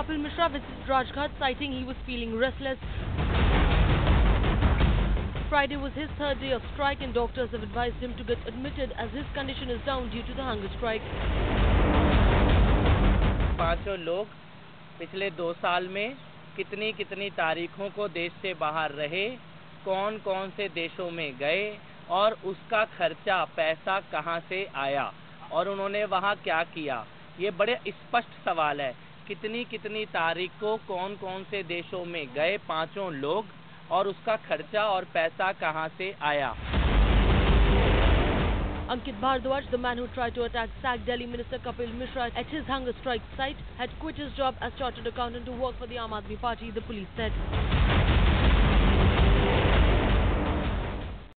Kapil Mishra visited Rajghat, citing he was feeling restless. Friday was his third day of strike and doctors have advised him to get admitted as his condition is down due to the hunger strike. पांचों लोग पिछले 2 साल में कितनी कितनी तारीखों को देश से बाहर रहे, कौन कौन से देशों में गए और उसका खर्चा पैसा कहां से आया और उन्होंने वहां क्या किया। ये बड़े स्पष्ट सवाल है। कितनी कितनी तारीख को कौन कौन से देशों में गए पांचों लोग और उसका खर्चा और पैसा कहां से आया। Ankit Bhardwaj, the man who tried to attack sacked Delhi Minister Kapil Mishra at his hunger strike site, had quit his job as chartered accountant to work for the Aam Aadmi Party, the police said.